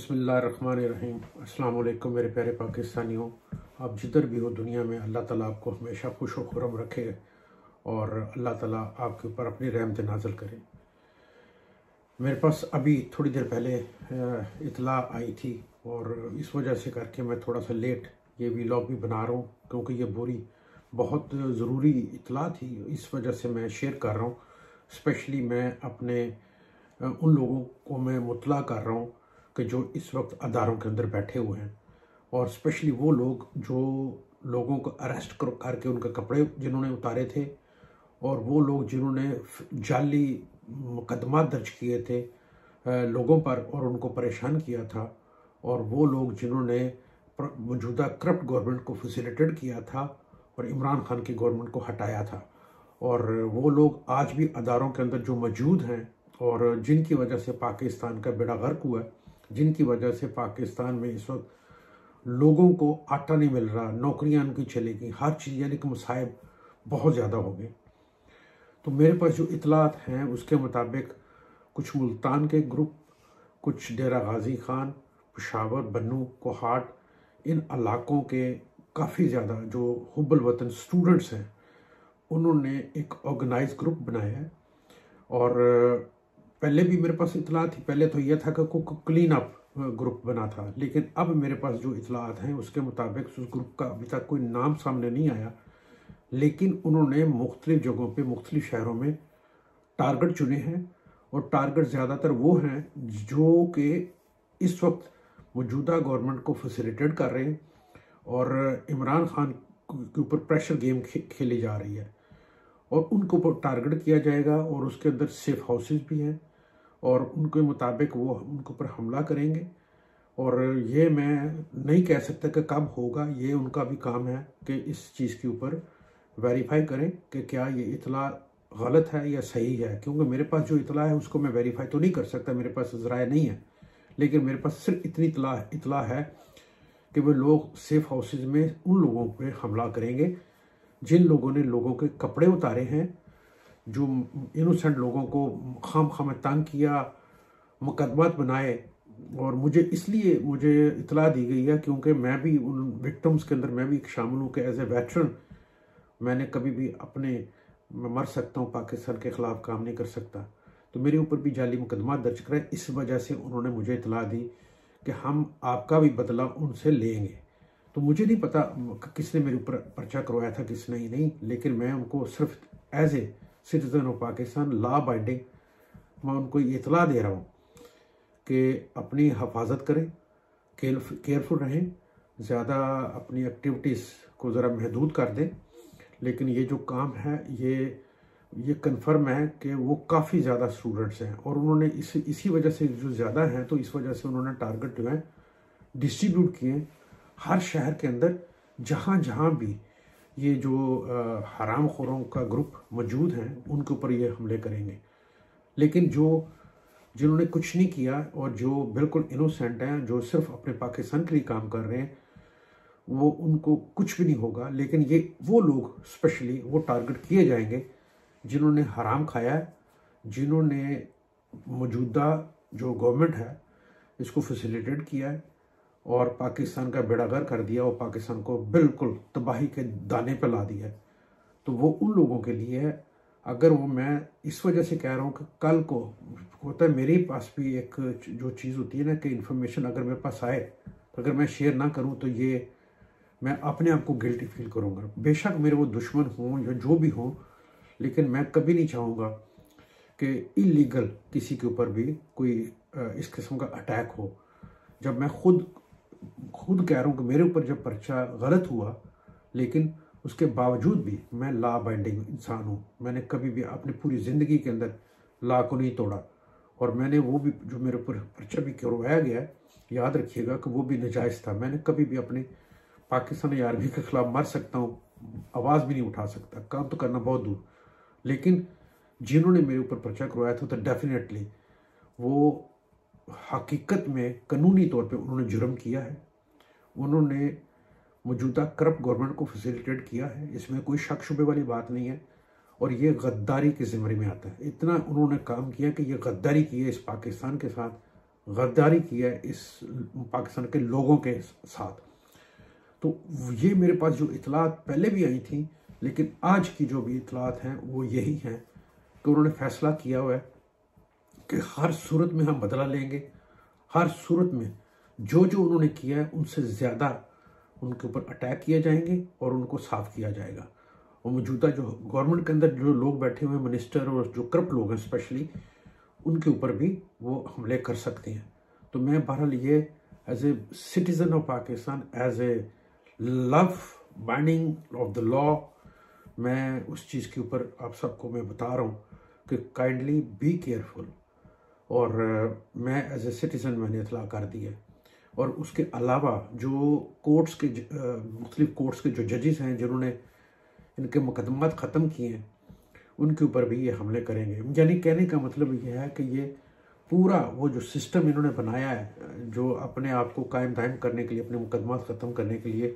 बिस्मिल्लाहिर्रहमानिर्रहीम। अस्सलाम वालेकुम मेरे प्यारे पाकिस्तानियों। आप जिधर भी हो दुनिया में, अल्लाह ताला आपको हमेशा खुश व खुरम रखे और अल्लाह ताला आपके ऊपर अपनी रहमत नाज़िल करे। मेरे पास अभी थोड़ी देर पहले इतला आई थी और इस वजह से करके मैं थोड़ा सा लेट ये व्लॉग भी बना रहा हूँ, क्योंकि ये बुरी बहुत ज़रूरी इतला थी, इस वजह से मैं शेयर कर रहा हूँ। स्पेशली मैं अपने उन लोगों को मैं मुतला कर रहा हूँ कि जो इस वक्त अदारों के अंदर बैठे हुए हैं, और स्पेशली वो लोग जो लोगों को अरेस्ट करके उनके कपड़े जिन्होंने उतारे थे, और वो लोग जिन्होंने जाली मुकदमा दर्ज किए थे लोगों पर और उनको परेशान किया था, और वो लोग जिन्होंने मौजूदा करप्ट गवर्नमेंट को फैसिलिटेट किया था और इमरान खान की गवर्नमेंट को हटाया था, और वो लोग आज भी अदारों के अंदर जो मौजूद हैं और जिनकी वजह से पाकिस्तान का बेड़ा गर्क हुआ है, जिनकी वजह से पाकिस्तान में इस वक्त लोगों को आटा नहीं मिल रहा, नौकरियां उनकी चलेगी, हर चीज़ यानी कि मसाइब बहुत ज़्यादा हो गए। तो मेरे पास जो इतलात हैं उसके मुताबिक कुछ मुल्तान के ग्रुप, कुछ डेरा गाजी खान, पेशावर, बन्नू, कोहाट, इन इलाकों के काफ़ी ज़्यादा जो हुब्बल वतन स्टूडेंट्स हैं, उन्होंने एक ऑर्गेनाइज ग्रुप बनाया है। और पहले भी मेरे पास इतला थी, पहले तो यह था कि कोई क्लीन अप ग्रुप बना था, लेकिन अब मेरे पास जो इतलात हैं उसके मुताबिक उस ग्रुप का अभी तक कोई नाम सामने नहीं आया, लेकिन उन्होंने मुख्तलिफ जगहों पे मुख्तलिफ शहरों में टारगेट चुने हैं, और टारगेट ज़्यादातर वो हैं जो कि इस वक्त मौजूदा गवर्नमेंट को फैसिलिटेट कर रहे हैं और इमरान खान के ऊपर प्रेशर गेम खेली जा रही है, और उनको ऊपर टारगेट किया जाएगा। और उसके अंदर सेफ हाउसेस भी हैं और उनके मुताबिक वो उनके ऊपर हमला करेंगे। और ये मैं नहीं कह सकता कि कब होगा, ये उनका भी काम है कि इस चीज़ के ऊपर वेरीफाई करें कि क्या ये इतला गलत है या सही है, क्योंकि मेरे पास जो इतला है उसको मैं वेरीफाई तो नहीं कर सकता, मेरे पास ज़राए नहीं है, लेकिन मेरे पास सिर्फ इतनी इतला है कि वो लोग सेफ हाउसेज में उन लोगों पर हमला करेंगे जिन लोगों ने लोगों के कपड़े उतारे हैं, जो इनोसेंट लोगों को खाम तंग किया, मुकदमात बनाए। और मुझे इतला दी गई है क्योंकि मैं भी उन विक्टिम्स के अंदर मैं भी शामिल हूँ कि एज ए वेटरन मैंने कभी भी मैं मर सकता हूँ, पाकिस्तान के ख़िलाफ़ काम नहीं कर सकता, तो मेरे ऊपर भी जाली मुकदमा दर्ज कराए। इस वजह से उन्होंने मुझे इतला दी कि हम आपका भी बदला उनसे लेंगे। तो मुझे नहीं पता किसने मेरे ऊपर पर्चा करवाया था, किसने ही नहीं, लेकिन मैं उनको सिर्फ as a citizen of Pakistan law binding मैं उनको ये इतला दे रहा हूँ कि अपनी हिफाजत करें, केयरफुल रहें, ज़्यादा अपनी एक्टिविटीज़ को ज़रा महदूद कर दें। लेकिन ये जो काम है ये कन्फर्म है कि वो काफ़ी ज़्यादा स्टूडेंट्स हैं, और उन्होंने इसी वजह से जो ज़्यादा हैं तो इस वजह से उन्होंने टारगेट जो है डिस्ट्रीब्यूट किए हर शहर के अंदर, जहाँ जहाँ भी ये जो हराम खोरों का ग्रुप मौजूद हैं उनके ऊपर ये हमले करेंगे। लेकिन जिन्होंने कुछ नहीं किया और जो बिल्कुल इनोसेंट हैं, जो सिर्फ अपने पाकिस्तान के लिए काम कर रहे हैं, वो उनको कुछ भी नहीं होगा। लेकिन ये वो लोग स्पेशली वो टारगेट किए जाएंगे जिन्होंने हराम खाया है, जिन्होंने मौजूदा जो गवर्नमेंट है इसको फैसिलिटेट किया है और पाकिस्तान का बेड़ा गर्क कर दिया और पाकिस्तान को बिल्कुल तबाही के दाने पर ला दिया है। तो वो उन लोगों के लिए है। अगर वो मैं इस वजह से कह रहा हूँ कि कल को होता है मेरे पास भी एक जो चीज़ होती है ना कि इन्फॉर्मेशन अगर मेरे पास आए तो अगर मैं शेयर ना करूँ तो ये मैं अपने आप को गिल्टी फील करूँगा। बेशक मेरे वो दुश्मन हों या जो भी हों, लेकिन मैं कभी नहीं चाहूँगा कि इलीगल किसी के ऊपर भी कोई इस किस्म का अटैक हो। जब मैं खुद कह रहा हूँ कि मेरे ऊपर जब पर्चा गलत हुआ, लेकिन उसके बावजूद भी मैं लॉ बाइंडिंग इंसान हूँ, मैंने कभी भी अपनी पूरी ज़िंदगी के अंदर लॉ को नहीं तोड़ा, और मैंने वो भी जो मेरे ऊपर पर्चा भी करवाया गया है, याद रखिएगा कि वो भी नाजायज़ था। मैंने कभी भी अपने पाकिस्तान या आर्मी के ख़िलाफ़ मर सकता हूँ, आवाज़ भी नहीं उठा सकता, काम तो करना बहुत दूर, लेकिन जिन्होंने मेरे ऊपर पर्चा करवाया था तो डेफिनेटली वो हकीकत में कानूनी तौर पे उन्होंने जुर्म किया है, उन्होंने मौजूदा करप्ट गवर्नमेंट को फैसिलिटेट किया है, इसमें कोई शक शुबे वाली बात नहीं है। और ये गद्दारी के ज़िम्मे में आता है, इतना उन्होंने काम किया कि ये गद्दारी की है इस पाकिस्तान के साथ, गद्दारी की है इस पाकिस्तान के लोगों के साथ। तो ये मेरे पास जो इतलात पहले भी आई थी, लेकिन आज की जो भी इतलात हैं वो यही हैं कि उन्होंने फैसला किया हुआ है कि हर सूरत में हम बदला लेंगे, हर सूरत में जो जो उन्होंने किया है उनसे ज़्यादा उनके ऊपर अटैक किए जाएंगे और उनको साफ किया जाएगा। और मौजूदा जो गवर्नमेंट के अंदर जो लोग बैठे हुए हैं, मिनिस्टर और जो करप्ट लोग हैं स्पेशली, उनके ऊपर भी वो हमले कर सकते हैं। तो मैं बहरहाल ये as a citizen of Pakistan, as a love binding of the law, मैं उस चीज़ के ऊपर आप सबको मैं बता रहा हूँ कि काइंडली बी केयरफुल। और मैं एज ए सिटीज़न मैंने इतला कर दी है। और उसके अलावा जो कोर्ट्स के मुख्तलिफ कोर्ट्स के जो जजेस हैं जिन्होंने इनके मुकदमात ख़त्म किए हैं, उनके ऊपर भी ये हमले करेंगे। यानी कहने का मतलब ये है कि ये पूरा वो जो सिस्टम इन्होंने बनाया है, जो अपने आप को कायम दायम करने के लिए, अपने मुकदमात ख़त्म करने के लिए,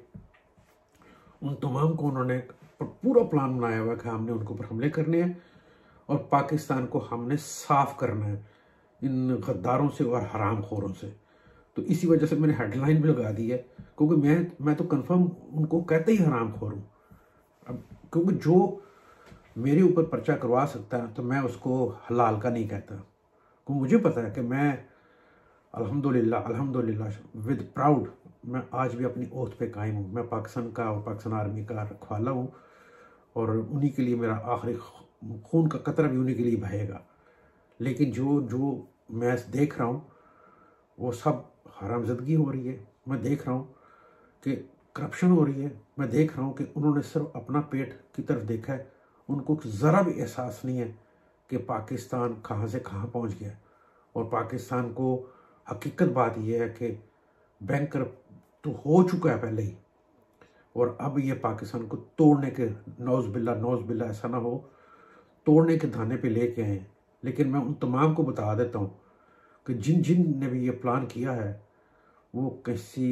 उन तमाम को उन्होंने पूरा प्लान बनाया हुआ है कि हमने उनके ऊपर हमले करने हैं और पाकिस्तान को हमने साफ़ करना है इन गद्दारों से और हरामखोरों से। तो इसी वजह से मैंने हेडलाइन भी लगा दी है, क्योंकि मैं तो कंफर्म उनको कहते ही हरामखोर हूँ। अब क्योंकि जो मेरे ऊपर पर्चा करवा सकता है तो मैं उसको हलाल का नहीं कहता, क्योंकि मुझे पता है कि मैं अल्हम्दुलिल्लाह विद प्राउड मैं आज भी अपनी ओथ पे कायम हूँ। मैं पाकिस्तान का और पाकिस्तान आर्मी का रखवाला हूँ और उन्हीं के लिए मेरा आखिरी खून का कतरा भी उन्हीं के लिए बहेगा। लेकिन जो जो मैं देख रहा हूँ वो सब हरामजदगी हो रही है। मैं देख रहा हूँ कि करप्शन हो रही है। मैं देख रहा हूँ कि उन्होंने सिर्फ अपना पेट की तरफ देखा है, उनको ज़रा भी एहसास नहीं है कि पाकिस्तान कहाँ से कहाँ पहुँच गया। और पाकिस्तान को हकीकत बात यह है कि बैंक तो हो चुका है पहले ही, और अब ये पाकिस्तान को तोड़ने के नौज़ बिल्ला ऐसा ना हो, तोड़ने के धाने पे लेके आए हैं। लेकिन मैं उन तमाम को बता देता हूँ कि जिन जिन ने भी ये प्लान किया है वो किसी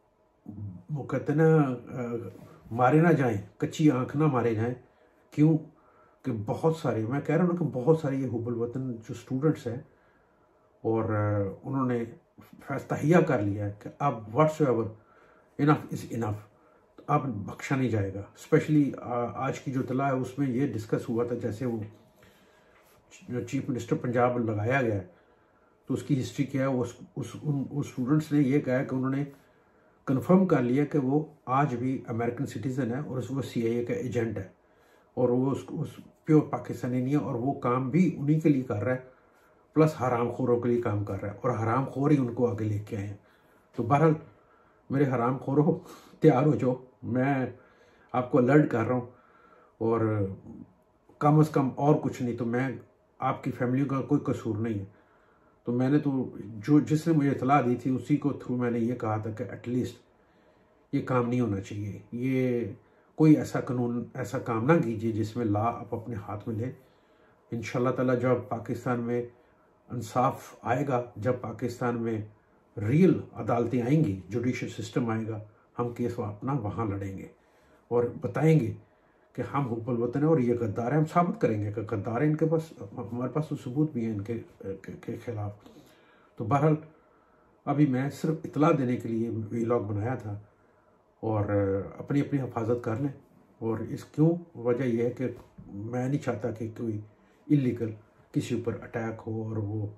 वो कहते ना मारे ना जाएं, कच्ची आंख ना मारे जाएं। क्यों कि बहुत सारे, मैं कह रहा हूँ कि बहुत सारे ये हुबल वतन जो स्टूडेंट्स हैं और उन्होंने तहिया कर लिया है कि अब व्हाट्सएवर इनफ इज़ इनफ, तो अब बख्शा नहीं जाएगा। स्पेशली आज की जो तला है उसमें ये डिस्कस हुआ था, जैसे वो चीफ मिनिस्टर पंजाब लगाया गया है तो उसकी हिस्ट्री क्या है। उस स्टूडेंट्स ने ये कहा कि उन्होंने कंफर्म कर लिया कि वो आज भी अमेरिकन सिटीज़न है और वो CIA का एजेंट है और वो उस प्योर पाकिस्तानी नहीं है, और वो काम भी उन्हीं के लिए कर रहा है, प्लस हरामखोरों के लिए काम कर रहा है, और हरामखोर ही उनको आगे लेके आए हैं। तो बहरहाल मेरे हरामखोरों तैयार हो जाओ, मैं आपको अलर्ट कर रहा हूँ। और कम से कम और कुछ नहीं तो मैं आपकी फैमिली का कोई कसूर नहीं है। तो मैंने तो जो जिसने मुझे इतला दी थी उसी को थ्रू मैंने ये कहा था कि एटलीस्ट ये काम नहीं होना चाहिए, ये कोई ऐसा कानून ऐसा काम ना कीजिए जिसमें लॉ आप अपने हाथ में ले। इंशाल्लाह ताला जब पाकिस्तान में इंसाफ आएगा, जब पाकिस्तान में रियल अदालतें आएंगी, जुडिशल सिस्टम आएगा, हम केस अपना वहाँ लड़ेंगे और बताएंगे कि हम हुब्बुल वतन है और ये गद्दार है। हम साबित करेंगे कि गद्दार है, इनके पास, हमारे पास तो सबूत भी है इनके के खिलाफ। तो बहरहाल अभी मैं सिर्फ इतला देने के लिए व्लॉग बनाया था, और अपनी अपनी हिफाजत कर लें। और इस क्यों वजह यह है कि मैं नहीं चाहता कि कोई इलीगल किसी ऊपर अटैक हो और वो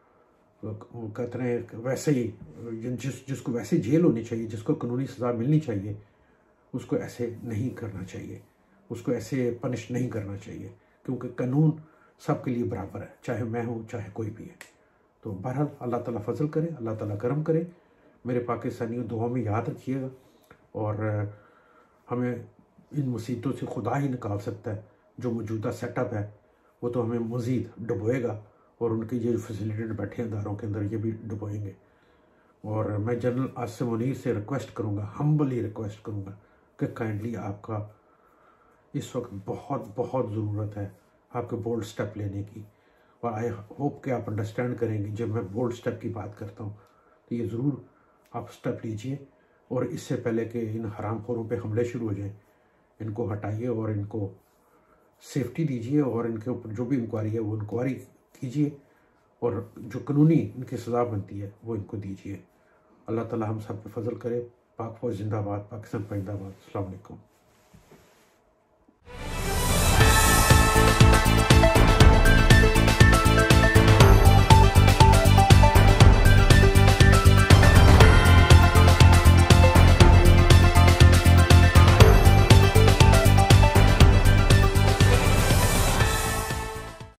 कहते हैं वैसे ही जिसको वैसे जेल होनी चाहिए, जिसको कानूनी सज़ा मिलनी चाहिए, उसको ऐसे नहीं करना चाहिए, उसको ऐसे पनिश नहीं करना चाहिए, क्योंकि कानून सबके लिए बराबर है, चाहे मैं हूँ चाहे कोई भी है। तो बहरहाल अल्लाह ताला फजल करे, अल्लाह ताला करम करे। मेरे पाकिस्तानियों दुआ में याद रखिएगा, और हमें इन मुसीबतों से खुदा ही निकाल सकता है। जो मौजूदा सेटअप है वो तो हमें मज़ीद डुबोएगा, और उनके ये जो फैसिलिटेड बैठे हैं इदारों के अंदर ये भी डुबोएंगे। और मैं जनरल आसिम मुनीर से रिक्वेस्ट करूँगा, हम्बली रिक्वेस्ट करूँगा कि काइंडली आपका इस वक्त बहुत बहुत ज़रूरत है आपके बोल्ड स्टेप लेने की। और आई होप कि आप अंडरस्टैंड करेंगे जब मैं बोल्ड स्टेप की बात करता हूँ, तो ये ज़रूर आप स्टेप लीजिए, और इससे पहले कि इन हरामखोरों पे हमले शुरू हो जाएं, इनको हटाइए और इनको सेफ्टी दीजिए, और इनके ऊपर जो भी इंक्वायरी है वो इंक्वायरी कीजिए, और जो कानूनी इनकी सज़ा बनती है वो इनको दीजिए। अल्लाह ताला हम सब पे फजल करे। पाक फौज जिंदाबाद, पाकिस्तान जिंदाबाद। अस्सलाम वालेकुम।